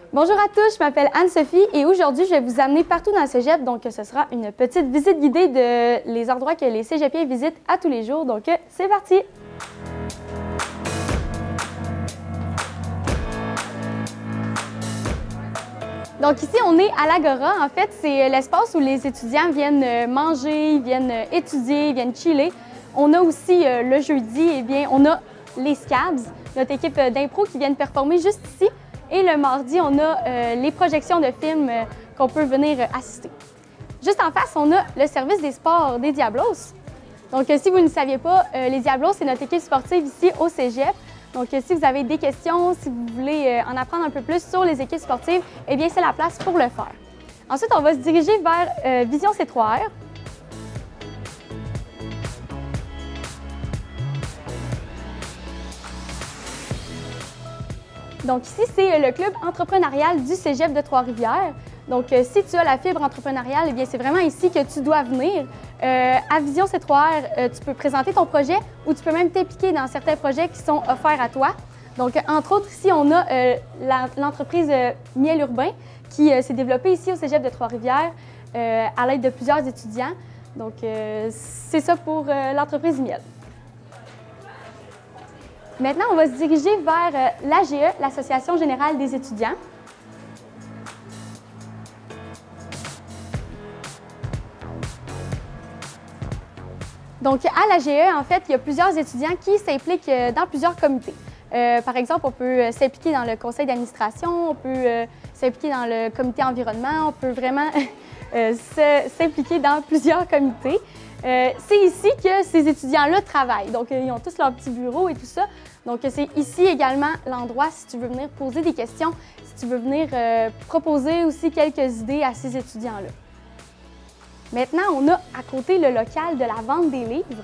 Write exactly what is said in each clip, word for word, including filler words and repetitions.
Bonjour à tous, je m'appelle Anne-Sophie et aujourd'hui, je vais vous amener partout dans le cégep. Donc, ce sera une petite visite guidée de les endroits que les cégepiens visitent à tous les jours. Donc, c'est parti! Donc ici, on est à l'Agora. En fait, c'est l'espace où les étudiants viennent manger, viennent étudier, viennent chiller. On a aussi euh, le jeudi, eh bien, on a les Scabs, notre équipe d'impro qui viennent performer juste ici. Et le mardi, on a euh, les projections de films euh, qu'on peut venir assister. Juste en face, on a le service des sports des Diablos. Donc, euh, si vous ne saviez pas, euh, les Diablos, c'est notre équipe sportive ici au cégep. Donc, euh, si vous avez des questions, si vous voulez euh, en apprendre un peu plus sur les équipes sportives, eh bien, c'est la place pour le faire. Ensuite, on va se diriger vers euh, Vision C trois R. Donc ici, c'est le club entrepreneurial du cégep de Trois-Rivières. Donc, euh, si tu as la fibre entrepreneuriale, eh bien, c'est vraiment ici que tu dois venir. Euh, à Vision C trois R, euh, tu peux présenter ton projet ou tu peux même t'impliquer dans certains projets qui sont offerts à toi. Donc, entre autres, ici, on a euh, l'entreprise euh, Miel Urbain qui euh, s'est développée ici au cégep de Trois-Rivières euh, à l'aide de plusieurs étudiants. Donc, euh, c'est ça pour euh, l'entreprise Miel. Maintenant, on va se diriger vers euh, l'A G E, l'Association générale des étudiants. Donc, à l'A G E, en fait, il y a plusieurs étudiants qui s'impliquent dans plusieurs comités. Euh, par exemple, on peut s'impliquer dans le conseil d'administration, on peut euh, s'impliquer dans le comité environnement, on peut vraiment euh, s'impliquer dans plusieurs comités. Euh, c'est ici que ces étudiants-là travaillent. Donc, ils ont tous leur petit bureau et tout ça. Donc, c'est ici également l'endroit si tu veux venir poser des questions, si tu veux venir euh, proposer aussi quelques idées à ces étudiants-là. Maintenant, on a à côté le local de la vente des livres.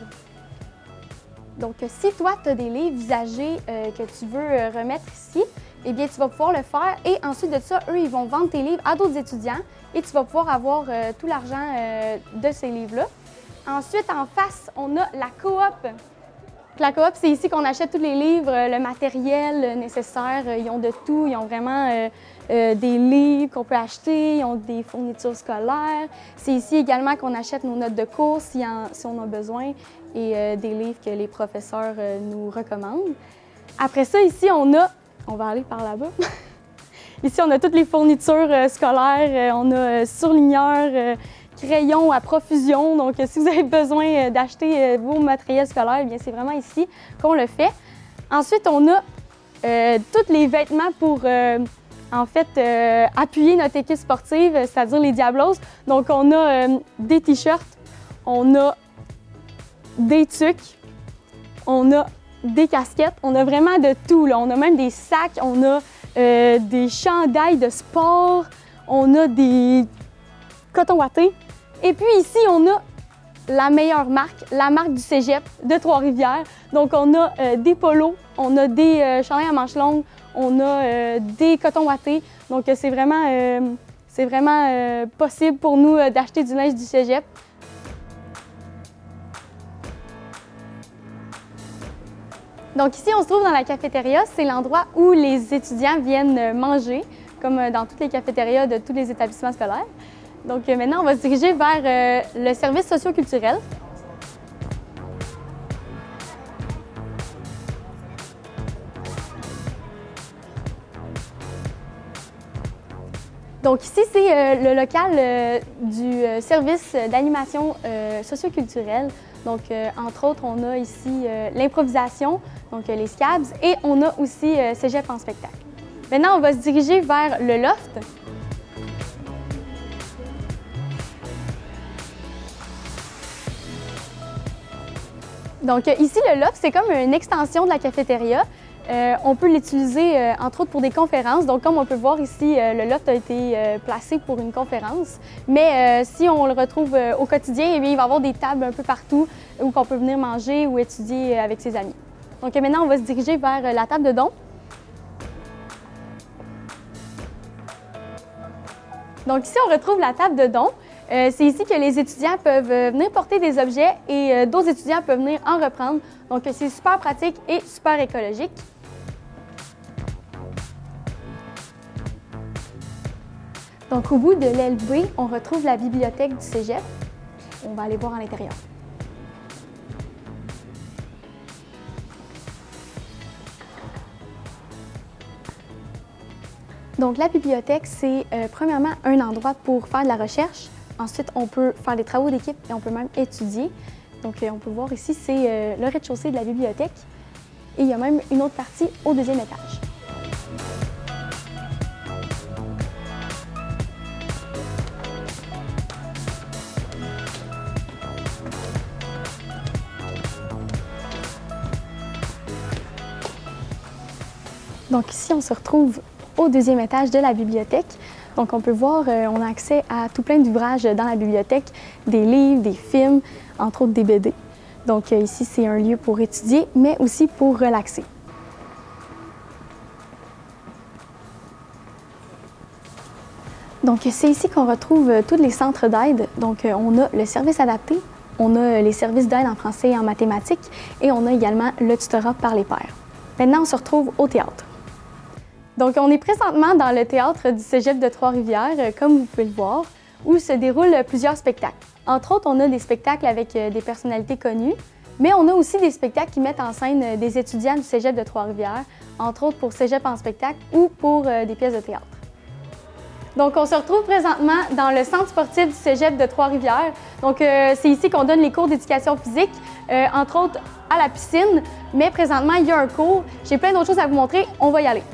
Donc, si toi, tu as des livres usagés euh, que tu veux euh, remettre ici, eh bien, tu vas pouvoir le faire et ensuite de ça, eux, ils vont vendre tes livres à d'autres étudiants et tu vas pouvoir avoir euh, tout l'argent euh, de ces livres-là. Ensuite, en face, on a la coop. La coop, c'est ici qu'on achète tous les livres, le matériel nécessaire. Ils ont de tout. Ils ont vraiment euh, euh, des livres qu'on peut acheter. Ils ont des fournitures scolaires. C'est ici également qu'on achète nos notes de cours si, en, si on a besoin et euh, des livres que les professeurs euh, nous recommandent. Après ça, ici, on a... On va aller par là-bas. Ici, on a toutes les fournitures euh, scolaires. On a euh, surligneurs, euh, crayons à profusion. Donc, si vous avez besoin d'acheter vos matériels scolaires, eh bien, c'est vraiment ici qu'on le fait. Ensuite, on a euh, tous les vêtements pour, euh, en fait, euh, appuyer notre équipe sportive, c'est-à-dire les Diablos. Donc, on a euh, des t-shirts, on a des tucs, on a des casquettes, on a vraiment de tout, là. On a même des sacs, on a euh, des chandails de sport, on a des cotons wattés. Et puis ici, on a la meilleure marque, la marque du cégep de Trois-Rivières. Donc, on a euh, des polos, on a des euh, chandails à manches longues, on a euh, des cotons wattés. Donc, c'est vraiment, euh, c'est vraiment euh, possible pour nous euh, d'acheter du linge du cégep. Donc, ici, on se trouve dans la cafétéria. C'est l'endroit où les étudiants viennent manger, comme dans toutes les cafétérias de tous les établissements scolaires. Donc maintenant, on va se diriger vers euh, le service socio-culturel. Donc ici, c'est euh, le local euh, du euh, service d'animation euh, socio-culturelle. Donc, euh, entre autres, on a ici euh, l'improvisation, donc euh, les Scabs, et on a aussi euh, Cégep en spectacle. Maintenant, on va se diriger vers le loft. Donc ici, le loft, c'est comme une extension de la cafétéria. Euh, on peut l'utiliser, euh, entre autres, pour des conférences. Donc, comme on peut voir ici, euh, le loft a été euh, placé pour une conférence. Mais euh, si on le retrouve euh, au quotidien, eh bien, il va y avoir des tables un peu partout où on peut venir manger ou étudier avec ses amis. Donc maintenant, on va se diriger vers euh, la table de dons. Donc ici, on retrouve la table de dons. Euh, c'est ici que les étudiants peuvent euh, venir porter des objets et euh, d'autres étudiants peuvent venir en reprendre. Donc, c'est super pratique et super écologique. Donc, au bout de l'aile B, on retrouve la bibliothèque du cégep. On va aller voir à l'intérieur. Donc, la bibliothèque, c'est euh, premièrement un endroit pour faire de la recherche. Ensuite, on peut faire des travaux d'équipe et on peut même étudier. Donc, euh, on peut voir ici, c'est euh, le rez-de-chaussée de la bibliothèque. Et il y a même une autre partie au deuxième étage. Donc ici, on se retrouve au deuxième étage de la bibliothèque. Donc on peut voir, euh, on a accès à tout plein d'ouvrages dans la bibliothèque, des livres, des films, entre autres des B D. Donc euh, ici, c'est un lieu pour étudier, mais aussi pour relaxer. Donc c'est ici qu'on retrouve euh, tous les centres d'aide. Donc euh, on a le service adapté, on a les services d'aide en français et en mathématiques, et on a également le tutorat par les pairs. Maintenant, on se retrouve au théâtre. Donc, on est présentement dans le théâtre du cégep de Trois-Rivières, comme vous pouvez le voir, où se déroulent plusieurs spectacles. Entre autres, on a des spectacles avec des personnalités connues, mais on a aussi des spectacles qui mettent en scène des étudiants du cégep de Trois-Rivières, entre autres pour Cégep en spectacle ou pour des pièces de théâtre. Donc, on se retrouve présentement dans le centre sportif du cégep de Trois-Rivières. Donc, euh, c'est ici qu'on donne les cours d'éducation physique, euh, entre autres à la piscine, mais présentement, il y a un cours. J'ai plein d'autres choses à vous montrer, on va y aller.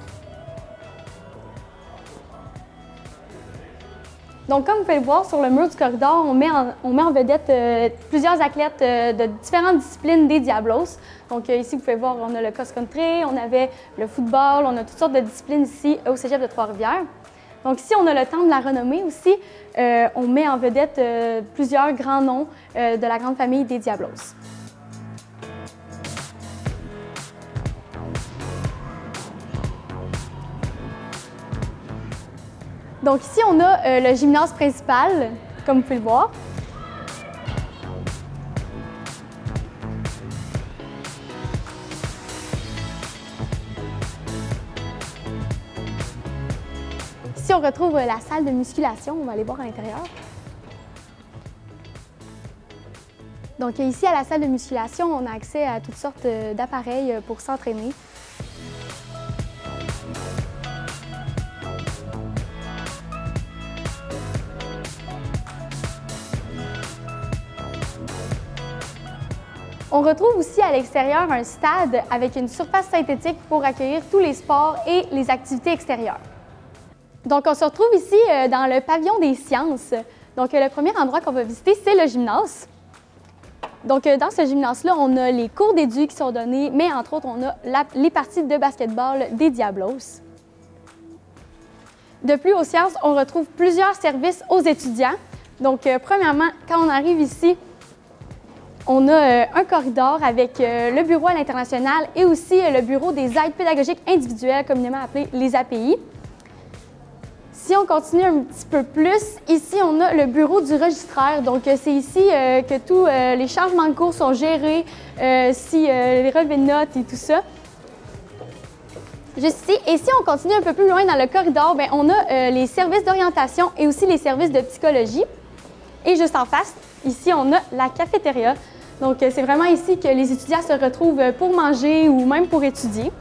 Donc, comme vous pouvez le voir, sur le mur du corridor, on met en, on met en vedette euh, plusieurs athlètes euh, de différentes disciplines des Diablos. Donc, euh, ici, vous pouvez voir, on a le cross-country, on avait le football, on a toutes sortes de disciplines ici au cégep de Trois-Rivières. Donc, ici, on a le temps de la renommée aussi. Euh, on met en vedette euh, plusieurs grands noms euh, de la grande famille des Diablos. Donc ici, on a euh, le gymnase principal, comme vous pouvez le voir. Ici, on retrouve euh, la salle de musculation. On va aller voir à l'intérieur. Donc ici, à la salle de musculation, on a accès à toutes sortes euh, d'appareils euh, pour s'entraîner. On retrouve aussi à l'extérieur un stade avec une surface synthétique pour accueillir tous les sports et les activités extérieures. Donc, on se retrouve ici euh, dans le pavillon des sciences. Donc, euh, le premier endroit qu'on va visiter, c'est le gymnase. Donc, euh, dans ce gymnase-là, on a les cours d'édu qui sont donnés, mais entre autres, on a la, les parties de basketball des Diablos. De plus, aux sciences, on retrouve plusieurs services aux étudiants. Donc, euh, premièrement, quand on arrive ici, on a euh, un corridor avec euh, le bureau à l'international et aussi euh, le bureau des aides pédagogiques individuelles, communément appelé les A P I. Si on continue un petit peu plus, ici, on a le bureau du registraire. Donc, euh, c'est ici euh, que tous euh, les changements de cours sont gérés, euh, si, euh, les relevés de notes et tout ça. Juste ici. Et si on continue un peu plus loin dans le corridor, bien, on a euh, les services d'orientation et aussi les services de psychologie. Et juste en face, ici, on a la cafétéria. Donc, c'est vraiment ici que les étudiants se retrouvent pour manger ou même pour étudier.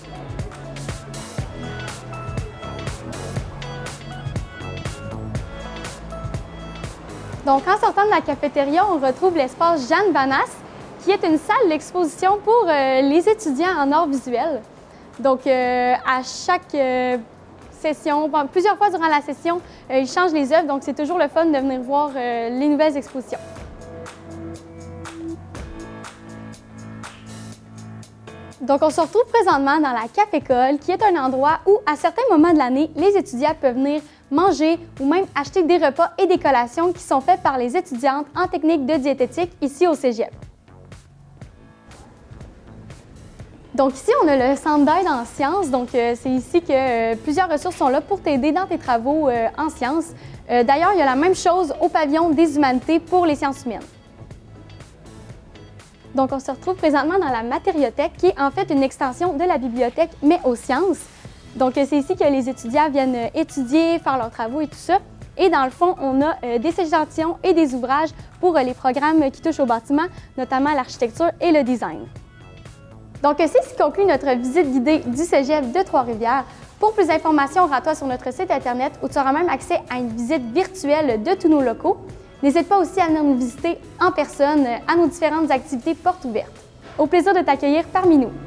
Donc, en sortant de la cafétéria, on retrouve l'espace Jeanne Vanasse, qui est une salle d'exposition pour euh, les étudiants en arts visuels. Donc, euh, à chaque euh, session, plusieurs fois durant la session, euh, ils changent les œuvres, donc c'est toujours le fun de venir voir euh, les nouvelles expositions. Donc, on se retrouve présentement dans la Cafécole, qui est un endroit où, à certains moments de l'année, les étudiants peuvent venir manger ou même acheter des repas et des collations qui sont faits par les étudiantes en technique de diététique ici au cégep. Donc ici, on a le centre d'aide en sciences. Donc, euh, c'est ici que euh, plusieurs ressources sont là pour t'aider dans tes travaux euh, en sciences. Euh, D'ailleurs, il y a la même chose au pavillon des humanités pour les sciences humaines. Donc, on se retrouve présentement dans la matériothèque, qui est en fait une extension de la bibliothèque, mais aux sciences. Donc, c'est ici que les étudiants viennent étudier, faire leurs travaux et tout ça. Et dans le fond, on a euh, des échantillons et des ouvrages pour euh, les programmes qui touchent au bâtiment, notamment l'architecture et le design. Donc, c'est ce qui conclut notre visite guidée du Cégep de Trois-Rivières. Pour plus d'informations, rends-toi sur notre site Internet où tu auras même accès à une visite virtuelle de tous nos locaux. N'hésite pas aussi à venir nous visiter en personne à nos différentes activités portes ouvertes. Au plaisir de t'accueillir parmi nous.